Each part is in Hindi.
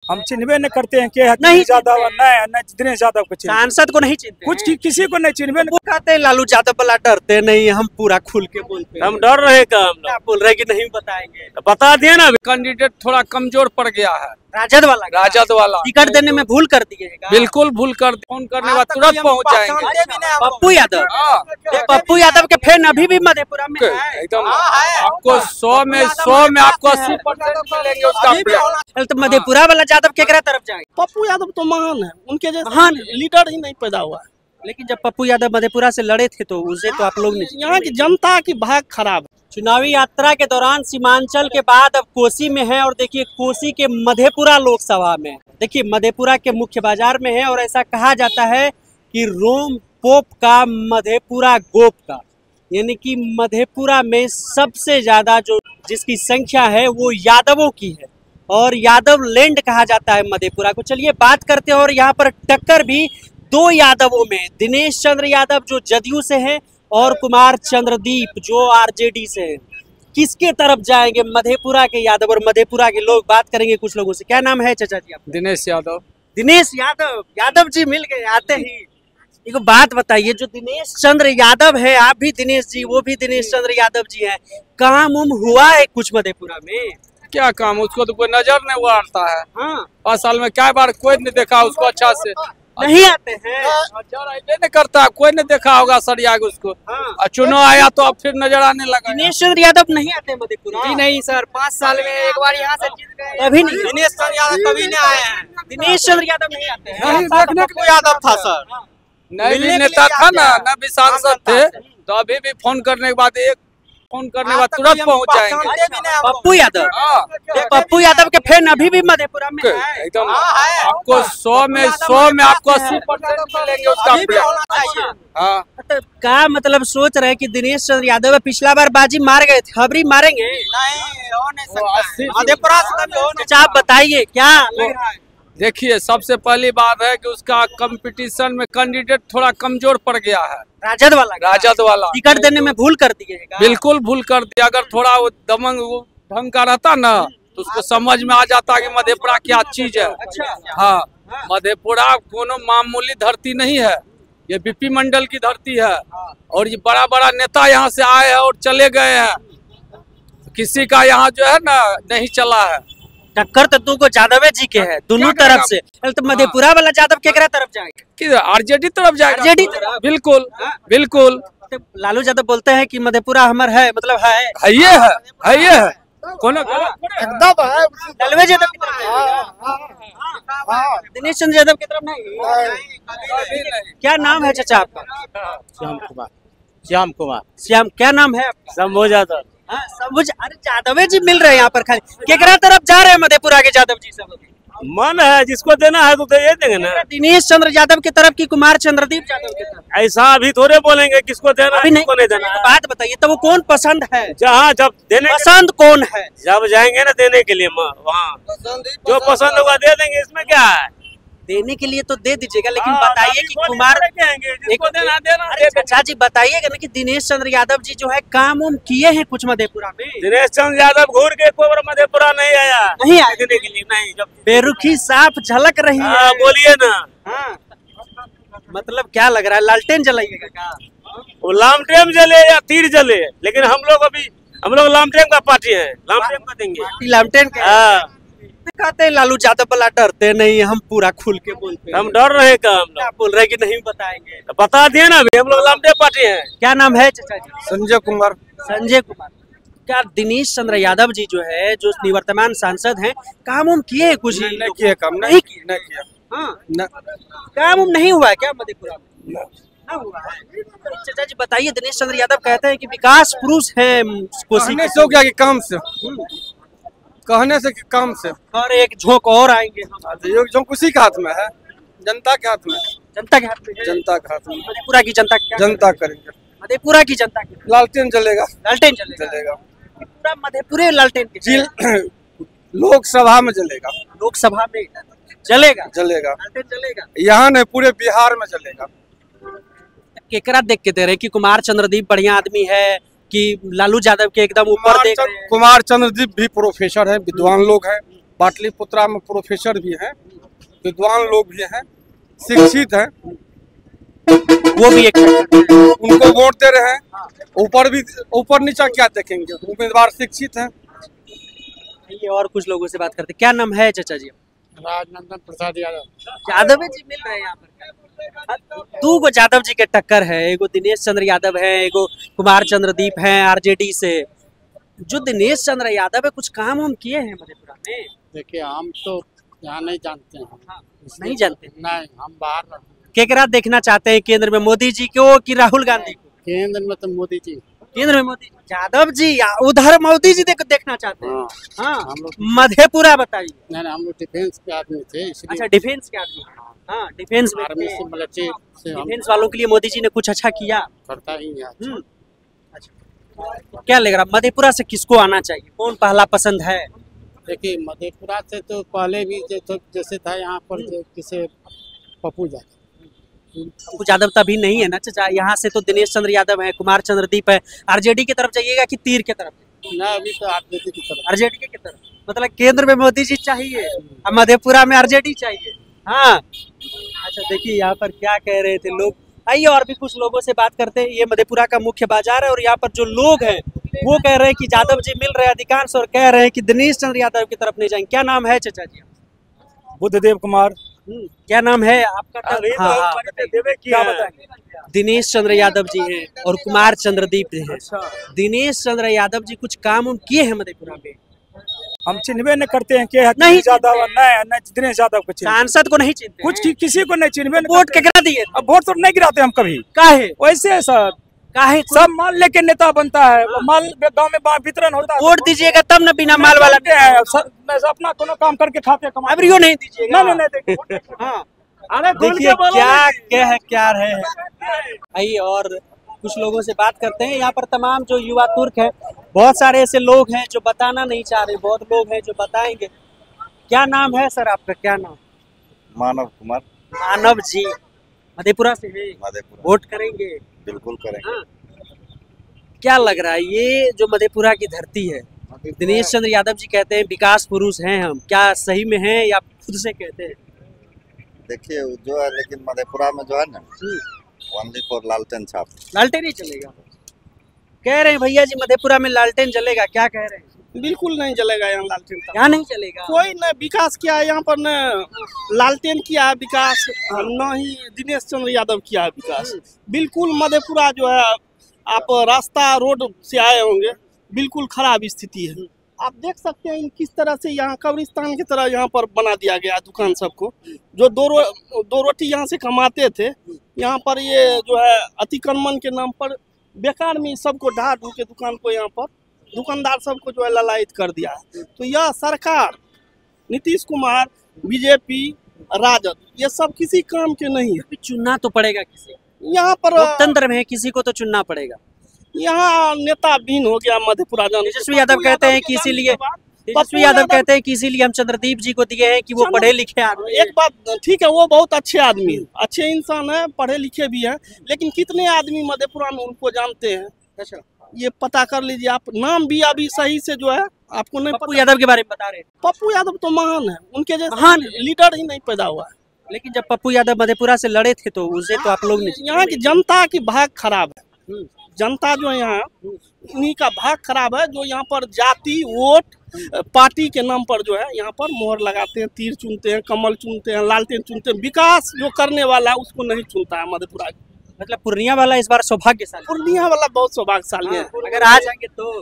हम चिन्हबे नहीं करते हैं के नहीं यादव नहीं दिनेश यादव को सांसद को नहीं चिन्हते कुछ किसी को नहीं चिन्हबे वो कहते हैं लालू यादव वाला डरते नहीं, हम पूरा खुल के बोलते हैं। हम डर रहे का हम क्या बोल रहे कि नहीं बताएंगे? बता दिए ना। कैंडिडेट थोड़ा कमजोर पड़ गया है, राजद वाला टिकट देने में भूल कर दिए। बिल्कुल भूल कर, फोन करने के बाद तुरंत पहुंच जाएंगे। पप्पू यादव के फैन अभी भी मधेपुरा में एकदम आपको 100 में आपको 80% मिलेंगे उसका। तो मधेपुरा वाला यादव केकरा तरफ जाएंगे? पप्पू यादव तो महान है, उनके जैसे महान लीडर ही नहीं पैदा हुआ है। लेकिन जब पप्पू यादव मधेपुरा से लड़े थे तो उसे तो आप लोग ने, यहाँ की जनता की भाग खराब है। चुनावी यात्रा के दौरान सीमांचल के बाद अब कोसी में है और देखिए कोसी के मधेपुरा लोकसभा में, देखिए मधेपुरा के मुख्य बाजार में है और ऐसा कहा जाता है कि रोम पोप का मधेपुरा गोप का, यानी कि मधेपुरा में सबसे ज्यादा जो जिसकी संख्या है वो यादवों की है और यादव लैंड कहा जाता है मधेपुरा को। चलिए बात करते हैं और यहाँ पर टक्कर भी दो यादवों में, दिनेश चंद्र यादव जो जदयू से हैं और कुमार चंद्रदीप जो आरजेडी से हैं। किसके तरफ जाएंगे मधेपुरा के यादव और मधेपुरा के लोग? बात करेंगे कुछ लोगों से। क्या नाम है चाचा जी आप? दिनेश यादव। दिनेश यादव, यादव जी मिल गए आते ही। एक बात बताइए, जो दिनेश चंद्र यादव है, आप भी दिनेश जी, वो भी दिनेश चंद्र यादव जी हैं, काम हुआ है कुछ मधेपुरा में? क्या काम, उसको तो कोई नजर नहीं उड़ता है। हाँ 5 साल में क्या बार कोई नहीं देखा उसको अच्छा से, नहीं आते हैं, नहीं करता, कोई नहीं देखा होगा सरिया उसको। हाँ। चुनाव आया तो अब फिर नजर आने लगा। दिनेश चंद्र यादव नहीं आते मधेपुरा? जी नहीं सर, 5 साल में एक बार यहाँ से जीत गए। कभी नहीं, दिनेश चंद्र यादव कभी नहीं आए हैं। दिनेश चंद्र यादव नहीं आते हैं। नहीं देखने को यादव था सर, नहीं भी नेता था ना, न भी सांसद थे, तो अभी भी फोन करने के बाद तुरंत पहुंच जाएंगे। पप्पू यादव, पप्पू यादव के फैन अभी भी मधेपुरा में है। एकदम आपको 100 में आपको 80% मिलेंगे उसका। हाँ तो क्या मतलब सोच रहे हैं कि दिनेश चंद्र यादव पिछला बार बाजी मार गए थे, अबरी मारेंगे? मधेपुरा से आप बताइए क्या लग रहा है? देखिए, सबसे पहली बात है कि उसका कंपटीशन में कैंडिडेट थोड़ा कमजोर पड़ गया है, राजद वाला टिकट देने में भूल कर दिए। बिल्कुल भूल कर दिया। अगर थोड़ा वो दमंग ढंग का रहता ना तो उसको समझ में आ जाता कि मधेपुरा क्या चीज है। हाँ, मधेपुरा कोनो मामूली धरती नहीं है, ये बीपी मंडल की धरती है और ये बड़ा बड़ा नेता यहाँ से आए हैं और चले गए हैं, किसी का यहाँ जो है ना नहीं चला है। टक्कर तो तुमको यादव जी के है दोनों तरफ से, तो मधेपुरा वाला यादव केकरा तरफ जाएंगे? आरजेडी तरफ जाएगा। आरजेडी तरफ? बिल्कुल बिल्कुल। तो लालू यादव बोलते हैं कि मधेपुरा हमार है, मतलब है ये है कोनो एकदम है। लालू यादव की तरफ नहीं, दिनेश चंद्र यादव की तरफ नहीं। क्या नाम है चाचा आपका? श्याम, क्या नाम है आपका? शंभू यादव। अरे यादव जी मिल रहे हैं यहाँ पर, खाली केकरा तरफ जा रहे हैं मधेपुरा के यादव जी सब? मन है जिसको देना है तो दे देंगे ना। दिनेश चंद्र यादव की तरफ की कुमार चंद्रदीप यादव की तरफ? ऐसा अभी थोड़े बोलेंगे किसको देना है किसको नहीं देना है। बात बताइए, तो वो कौन पसंद है? जहाँ जब देने पसंद कौन है? जब जाएंगे ना देने के लिए वहाँ जो पसंद होगा दे देंगे, इसमें क्या है। देने के लिए तो दे दीजिएगा, लेकिन बताइए कि कुमार चाचा जी बताइएगा ना कि दिनेश चंद्र यादव जी जो है काम उम किए हैं कुछ मधेपुरा में? दिनेश चंद्र यादव घूर के कोई बार मधेपुरा नहीं आया, नहीं आया देने के लिए नहीं। जब बेरुखी साफ झलक रही है। बोलिए ना। हाँ। मतलब क्या लग रहा है, लालटेन जलाइएगा क्या? वो लामटेम जले या तीर जले, लेकिन हम लोग लामटेम का पार्टी है, लामटेम का देंगे। लालटेन का कहते हैं लालू यादव वाला डरते नहीं, हम पूरा खुल के बोलते हैं। हम डर रहे का, हम क्या बोल रहे कि नहीं बताएंगे? बता दिए ना अभी, हम लोग लामटेम पार्टी है। क्या नाम है चाचा जी? संजय कुमार। संजय कुमार। क्या दिनेश चंद्र यादव जी जो है, जो निवर्तमान सांसद हैं, काम उम किए कुछ? नहीं किए काम, नहीं किया। हाँ, काम उम नहीं हुआ है क्या मधेपुरा में? हुआ है। चाचा जी बताइए, दिनेश चंद्र यादव कहते हैं कि विकास पुरुष है कोसी कहने से हो गया कि काम से, कहने से कि काम से। और एक झोंक और आएंगे हम, जो किसी के हाथ में है, जनता के हाथ में। जनता के हाथ में है? जनता के हाथ में, मधेपुरा की जनता क्या? जनता करेंगे। मधेपुरा की जनता की लालटेन जलेगा। लालटेन जलेगा पूरा मधेपुरे लालटेन की लोकसभा में जलेगा, लोकसभा में जलेगा लालटेन जलेगा। यहाँ नहीं पूरे बिहार में जलेगा। केकरा देख के दे रहे कि कुमार चंद्रदीप बढ़िया आदमी है कि लालू यादव के एकदम ऊपर देख रहे हैं? कुमार चंद्रदीप भी प्रोफेसर है, विद्वान लोग हैं, पाटलिपुत्रा में प्रोफेसर भी हैं, विद्वान लोग भी हैं, शिक्षित हैं, वो भी एक उनको वोट दे रहे हैं। ऊपर नीचा क्या देखेंगे, उम्मीदवार शिक्षित हैं। ये और कुछ लोगों से बात करते हैं। क्या नाम है चाचा जी? राजनंदन प्रसाद यादव। यादव जी मिल रहे हैं यहाँ पर। दो गो यादव जी के टक्कर है, एगो दिनेश चंद्र यादव है, एगो कुमार चंद्रदीप हैं आरजेडी से। जो दिनेश चंद्र यादव है, कुछ काम हम किए हैं मधेपुरा में? देखिए हम तो यहाँ नहीं जानते हैं, नहीं जानते। नहीं, हम बाहर रहते हैं। केकरा देखना चाहते हैं केंद्र में, मोदी जी को कि राहुल गांधी को? केंद्र में तो मोदी जी। केंद्र में मोदी, यादव जी उधर मोदी जी देखना चाहते हैं। हाँ, हम लोग मधेपुरा बताइए। नहीं, हम लोग डिफेंस के आदमी थे, इसलिए अच्छा, डिफेंस के आदमी। हाँ, डिफेंस में आर्मी से मिलिट्री से हम डिफेंस वालों के लिए मोदी जी ने कुछ अच्छा किया। करता ही है। अच्छा, क्या लग रहा मधेपुरा से किसको आना चाहिए, कौन पहला पसंद है? देखिए मधेपुरा से तो पहले भी जैसे था यहाँ पर किसे पप्पू यादव। कुछ यादव तभी नहीं है ना चाचा, यहाँ से तो दिनेश चंद्र यादव है, कुमार चंद्रदीप है। आरजेडी की तरफ जाइएगा कि तीर की तरफ? ना, अभी तो आरजेडी की तरफ। आरजेडी की तरफ, मतलब केंद्र में मोदी जी चाहिए और मधेपुरा में आरजेडी चाहिए। हाँ, अच्छा देखिए यहाँ पर क्या कह रहे थे लोग। आइए और भी कुछ लोगों से बात करते हैं। ये मधेपुरा का मुख्य बाजार है और यहाँ पर जो लोग हैं वो कह रहे हैं कि यादव जी मिल रहे हैं अधिकांश, और कह रहे हैं कि दिनेश चंद्र यादव की तरफ नहीं जाएंगे। क्या नाम है चाचा जी? बुद्धदेव कुमार। क्या नाम है आपका? हाँ, क्या बताएंगे? दिनेश चंद्र यादव जी हैं और कुमार चंद्रदीप जी हैं। दिनेश चंद्र यादव जी कुछ काम हम किए हैं मधेपुरा में? हम चिन्हबे नहीं करते हैं के नहीं यादव, नहीं दिनेश यादव को चिन्ह, सांसद को नहीं चिन्हते कुछ किसी को नहीं चिन्हबे। वोट केकरा दिए? अब वोट तो नहीं गिराते हम कभी। काहे? वैसे है सर, काहे? सब माल लेके नेता बनता है, माल गांव में वितरण होता है। वोट दीजिएगा तब न, बिना माल वाला अपना कोनो काम करके खाते कमा। अब रियो नहीं दीजिएगा। नहीं। हाँ, अरे देखिए क्या है। आइए और कुछ लोगों से बात करते हैं। यहाँ पर तमाम जो युवा तुर्क है, बहुत सारे ऐसे लोग हैं जो बताना नहीं चाह रहे, बहुत लोग हैं जो बताएंगे। क्या नाम है सर आपका? क्या नाम? मानव कुमार। मानव जी मधेपुरा से है? मधेपुरा। वोट करेंगे? बिल्कुल करेंगे। हाँ। क्या लग रहा है ये जो मधेपुरा की धरती है, दिनेश चंद्र यादव जी कहते हैं विकास पुरुष हैं हम, क्या सही में हैं या खुद से कहते हैं? देखिए जो है, लेकिन मधेपुरा में जो है ना, ओनली फॉर लालटेन छाप। लालटेन ही चलेगा कह रहे हैं भैया जी, मधेपुरा में लालटेन चलेगा, क्या कह रहे हैं? बिल्कुल नहीं चलेगा यहाँ लालटेन का। यहाँ नहीं चलेगा? कोई न विकास किया है यहाँ पर, न लालटेन किया है विकास, न ही दिनेश चंद्र यादव किया है विकास। बिल्कुल मधेपुरा जो है, आप रास्ता रोड से आए होंगे, बिल्कुल खराब स्थिति है। आप देख सकते हैं किस तरह से यहाँ कब्रिस्तान की तरह यहाँ पर बना दिया गया दुकान सबको। जो दो रोटी यहाँ से कमाते थे, यहाँ पर ये जो है अतिक्रमण के नाम पर बेकार में सबको ढा ढू के दुकान को यहाँ पर दुकानदार सबको जो है ललायित कर दिया है। तो यह सरकार नीतीश कुमार, बीजेपी, राजद, ये सब किसी काम के नहीं है। चुनना तो पड़ेगा किसी, यहाँ पर लोकतंत्र में किसी को तो चुनना पड़ेगा। यहाँ नेता बीन हो गया मधेपुरा। तेजस्वी यादव कहते हैं कि इसीलिए हम चंद्रदीप जी को दिए हैं कि वो पढ़े लिखे आदमी। एक बात ठीक है, वो बहुत अच्छे आदमी है, अच्छे इंसान है, पढ़े लिखे भी हैं, लेकिन कितने आदमी मधेपुरा में उनको जानते हैं? अच्छा, ये पता कर लीजिए आप। नाम भी अभी सही से जो है आपको नहीं पप्पू यादव के बारे में बता रहे हैं। पप्पू यादव तो महान है, उनके जैसे महान लीडर ही नहीं पैदा हुआ है। लेकिन जब पप्पू यादव मधेपुरा से लड़े थे तो उसे तो आप लोग ने, यहाँ की जनता की भाग खराब है। जनता जो यहाँ इन्हीं का भाग खराब है, जो यहाँ पर जाति वोट पार्टी के नाम पर जो है यहाँ पर मोहर लगाते हैं, तीर चुनते हैं, कमल चुनते हैं, लालटेन चुनते हैं। विकास जो करने वाला है उसको नहीं चुनता है मधेपुरा। मतलब पूर्णिया वाला इस बार सौभाग्यशाली, पूर्णिया वाला बहुत सौभाग्यशाली है। अगर आ जाएंगे तो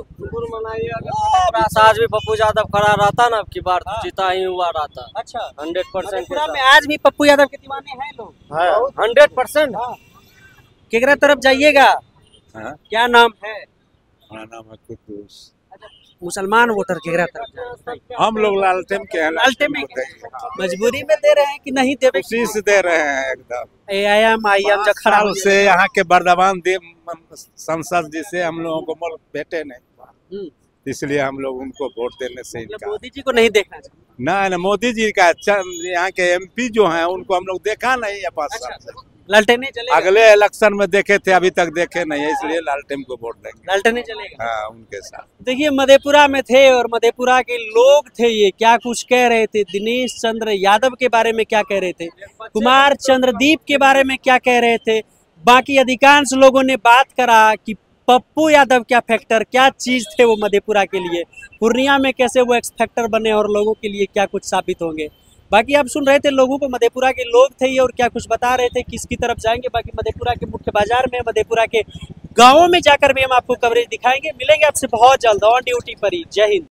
आज भी पप्पू यादव खड़ा रहता ना, अब की बार जीता ही हुआ रहता। अच्छा, 100% में आज भी पप्पू यादव के दीवाने हैं लोग। 100%। केकरा तरफ जाइएगा? क्या नाम है? हमारा नाम है कुद्दूस। मुसलमान वोटर केकरा तरफ? हम लोग लालटेन के हैं। लालटेन में मजबूरी में दे रहे हैं कि नहीं देवे? खुशी से दे रहे हैं एकदम। AIM जो खड़ा साल से यहाँ के बर्दवान संसद जी से हम लोगों को मुल्क भेटे नहीं, इसलिए हम लोग उनको वोट देने से इनका। मोदी जी को नहीं देखना चाहिए ना मोदी जी का यहाँ के MP जो हैं उनको हम लोग देखा नहीं है 5 साल से। लालटेने चलेगा। अगले इलेक्शन में देखे थे, अभी तक देखे नहीं है, इसलिए लालटेन को वोट देंगे। लालटेने चलेगा। हाँ, उनके साथ। देखिए मधेपुरा में थे और मधेपुरा के लोग थे, ये क्या कुछ कह रहे थे। दिनेश चंद्र यादव के बारे में क्या कह रहे थे, कुमार चंद्रदीप के बारे में क्या कह रहे थे। बाकी अधिकांश लोगों ने बात करा कि पप्पू यादव क्या फैक्टर, क्या चीज थे वो मधेपुरा के लिए, पूर्णिया में कैसे वो एक्स फैक्टर बने और लोगों के लिए क्या कुछ साबित होंगे। बाकी आप सुन रहे थे लोगों को, मधेपुरा के लोग थे ये और क्या कुछ बता रहे थे, किसकी तरफ जाएंगे। बाकी मधेपुरा के मुख्य बाजार में, मधेपुरा के गाँवों में जाकर भी हम आपको कवरेज दिखाएंगे। मिलेंगे आपसे बहुत जल्द ऑन ड्यूटी पर ही। जय हिंद।